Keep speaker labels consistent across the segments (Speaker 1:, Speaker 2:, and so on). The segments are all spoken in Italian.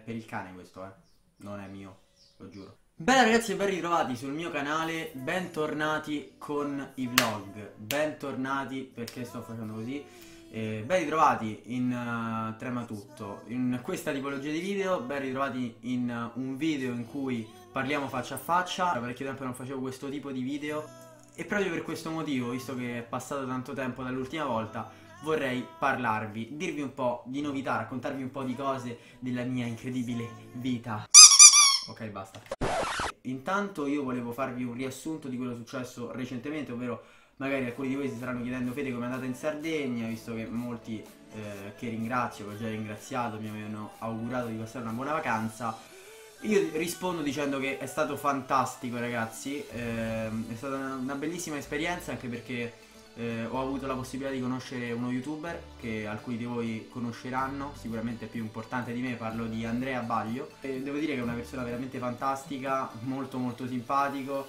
Speaker 1: per il cane questo, non è mio, lo giuro. Bene ragazzi, e ben ritrovati sul mio canale, bentornati con i vlog, bentornati perché sto facendo così, ben ritrovati in Trema Tutto, in questa tipologia di video, ben ritrovati in un video in cui parliamo faccia a faccia. Da parecchio tempo non facevo questo tipo di video e proprio per questo motivo, visto che è passato tanto tempo dall'ultima volta, vorrei parlarvi, dirvi un po' di novità, raccontarvi un po' di cose della mia incredibile vita. Ok, basta. Intanto io volevo farvi un riassunto di quello successo recentemente, ovvero magari alcuni di voi si saranno chiedendo: Fede, come è andata in Sardegna? Visto che molti che ringrazio, che ho già ringraziato, mi avevano augurato di passare una buona vacanza. Io rispondo dicendo che è stato fantastico ragazzi, è stata una bellissima esperienza, anche perché ho avuto la possibilità di conoscere uno youtuber che alcuni di voi conosceranno, sicuramente più importante di me, parlo di Andrea Baglio, e devo dire che è una persona veramente fantastica, molto molto simpatico.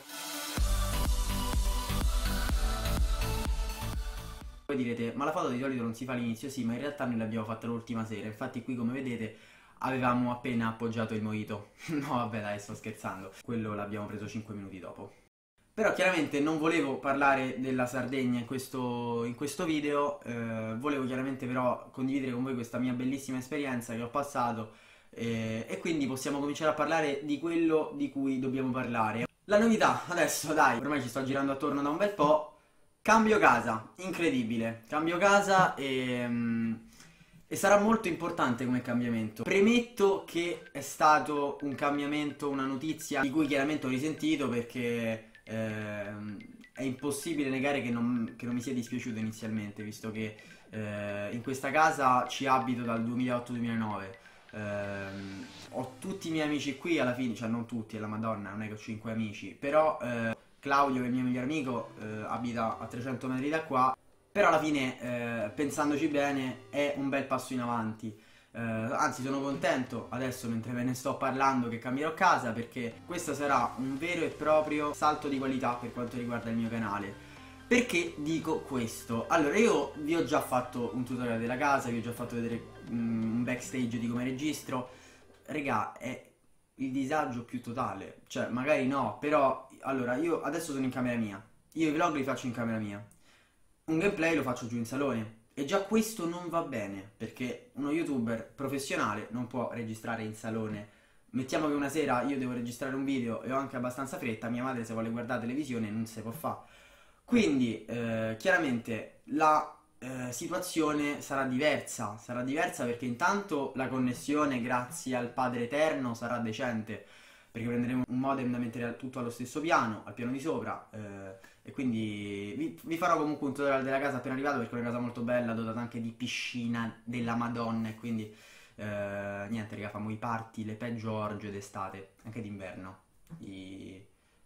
Speaker 1: Voi direte: ma la foto di solito non si fa all'inizio? Sì, ma in realtà noi l'abbiamo fatta l'ultima sera, infatti qui come vedete avevamo appena appoggiato il mojito. No vabbè dai, sto scherzando, quello l'abbiamo preso 5 minuti dopo. Però chiaramente non volevo parlare della Sardegna in questo video, volevo chiaramente però condividere con voi questa mia bellissima esperienza che ho passato, e quindi possiamo cominciare a parlare di quello di cui dobbiamo parlare. La novità, adesso dai, ormai ci sto girando attorno da un bel po', cambio casa, incredibile, cambio casa e sarà molto importante come cambiamento. Premetto che è stato un cambiamento, una notizia di cui chiaramente ho risentito, perché è impossibile negare che non mi sia dispiaciuto inizialmente, visto che in questa casa ci abito dal 2008-2009. Ho tutti i miei amici qui alla fine, cioè non tutti, alla Madonna, non è che ho 5 amici, però Claudio, che è il mio miglior amico, abita a 300 metri da qua. Però alla fine, pensandoci bene, è un bel passo in avanti. Anzi, sono contento adesso, mentre ve ne sto parlando, che cambierò casa, perché questo sarà un vero e proprio salto di qualità per quanto riguarda il mio canale. Perché dico questo? Allora, io vi ho già fatto un tutorial della casa, vi ho già fatto vedere un backstage di come registro. Regà, è il disagio più totale. Cioè, magari no, però allora, io adesso sono in camera mia. Io i vlog li faccio in camera mia. Un gameplay lo faccio giù in salone. E già questo non va bene, perché uno youtuber professionale non può registrare in salone. Mettiamo che una sera io devo registrare un video e ho anche abbastanza fretta, mia madre se vuole guardare la televisione non si può fare. Quindi chiaramente la situazione sarà diversa perché intanto la connessione, grazie al Padre Eterno, sarà decente, perché prenderemo un modem da mettere tutto allo stesso piano, al piano di sopra, e quindi vi farò comunque un tutorial della casa appena arrivato, perché è una casa molto bella, dotata anche di piscina della Madonna, e quindi niente raga, famo i party, le peggio orge d'estate, anche d'inverno, i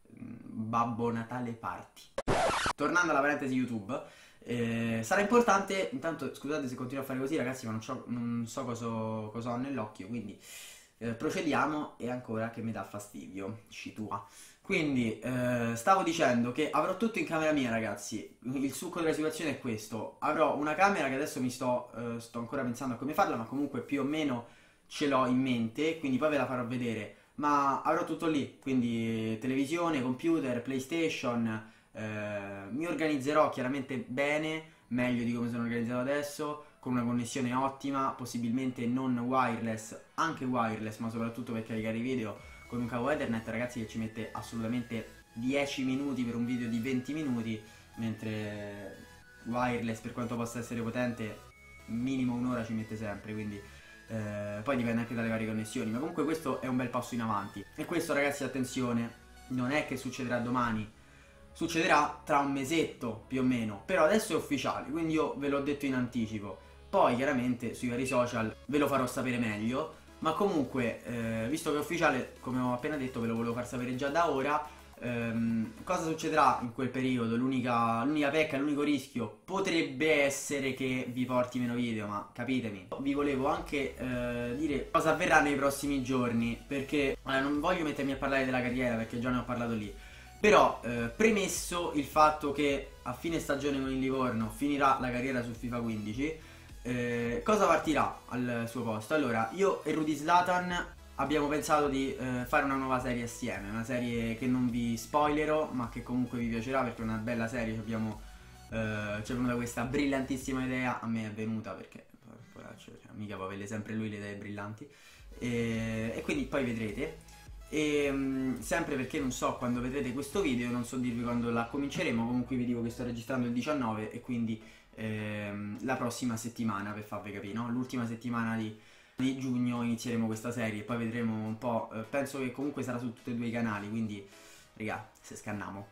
Speaker 1: Babbo Natale party. Tornando alla parentesi YouTube, sarà importante, intanto scusate se continuo a fare così ragazzi, ma non so cosa ho nell'occhio, quindi procediamo, e ancora che mi dà fastidio, scitua. Quindi stavo dicendo che avrò tutto in camera mia ragazzi. Il succo della situazione è questo: avrò una camera che adesso sto ancora pensando a come farla, ma comunque più o meno ce l'ho in mente, quindi poi ve la farò vedere. Ma avrò tutto lì, quindi televisione, computer, PlayStation. Mi organizzerò chiaramente bene, meglio di come sono organizzato adesso, con una connessione ottima, possibilmente non wireless, anche wireless, ma soprattutto per caricare i video con un cavo Ethernet ragazzi, che ci mette assolutamente 10 minuti per un video di 20 minuti, mentre wireless, per quanto possa essere potente, minimo un'ora ci mette sempre, quindi poi dipende anche dalle varie connessioni, ma comunque questo è un bel passo in avanti. E questo ragazzi, attenzione, non è che succederà domani, succederà tra un mesetto più o meno, però adesso è ufficiale, quindi io ve l'ho detto in anticipo. Poi chiaramente sui vari social ve lo farò sapere meglio, ma comunque visto che è ufficiale, come ho appena detto, ve lo volevo far sapere già da ora. Cosa succederà in quel periodo? L'unica pecca, l'unico rischio potrebbe essere che vi porti meno video, ma capitemi. Vi volevo anche dire cosa avverrà nei prossimi giorni, perché non voglio mettermi a parlare della carriera, perché già ne ho parlato lì. Però premesso il fatto che a fine stagione con il Livorno finirà la carriera su FIFA 15, cosa partirà al suo posto? Allora, io e Rudy Zlatan abbiamo pensato di fare una nuova serie assieme, una serie che non vi spoilerò ma che comunque vi piacerà perché è una bella serie. Ci è venuta questa brillantissima idea, a me è venuta perché cioè, mica può avere sempre lui le idee brillanti, e quindi poi vedrete. Sempre perché non so quando vedrete questo video, non so dirvi quando la cominceremo, comunque vi dico che sto registrando il 19 e quindi la prossima settimana, per farvi capire, no? L'ultima settimana di giugno inizieremo questa serie e poi vedremo un po', penso che comunque sarà su tutti e due i canali, quindi raga, se scanniamo.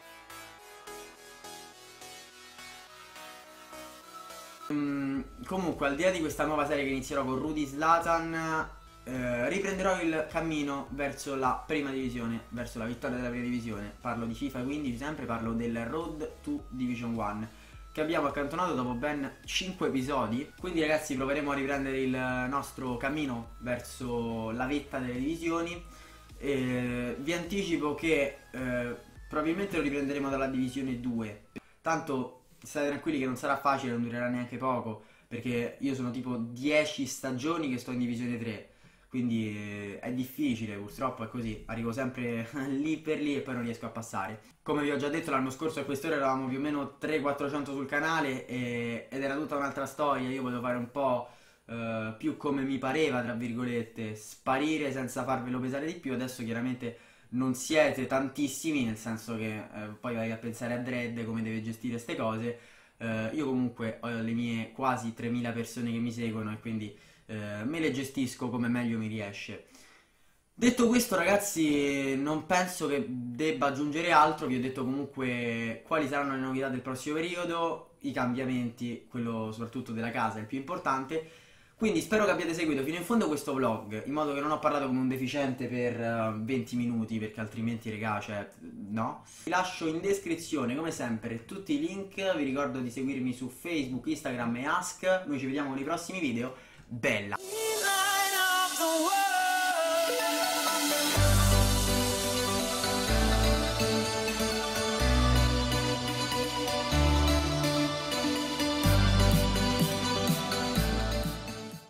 Speaker 1: Comunque, al di là di questa nuova serie che inizierò con Rudy Zlatan, riprenderò il cammino verso la prima divisione, verso la vittoria della prima divisione. Parlo di FIFA 15 sempre, parlo del Road to Division 1 che abbiamo accantonato dopo ben 5 episodi. Quindi ragazzi, proveremo a riprendere il nostro cammino verso la vetta delle divisioni. Vi anticipo che probabilmente lo riprenderemo dalla divisione 2. Tanto state tranquilli che non sarà facile, non durerà neanche poco, perché io sono tipo 10 stagioni che sto in divisione 3, quindi è difficile, purtroppo è così, arrivo sempre lì per lì e poi non riesco a passare. Come vi ho già detto, l'anno scorso a quest'ora eravamo più o meno 300-400 sul canale ed era tutta un'altra storia. Io volevo fare un po' più come mi pareva, tra virgolette, sparire senza farvelo pesare di più. Adesso chiaramente non siete tantissimi, nel senso che poi vai a pensare a Dredd come deve gestire queste cose. Io comunque ho le mie quasi 3000 persone che mi seguono e quindi me le gestisco come meglio mi riesce. Detto questo ragazzi, non penso che debba aggiungere altro. Vi ho detto comunque quali saranno le novità del prossimo periodo, i cambiamenti, quello soprattutto della casa è il più importante. Quindi spero che abbiate seguito fino in fondo questo vlog, in modo che non ho parlato come un deficiente per 20 minuti, perché altrimenti regà, cioè, no. Vi lascio in descrizione come sempre tutti i link, vi ricordo di seguirmi su Facebook, Instagram e Ask. Noi ci vediamo nei prossimi video, bella!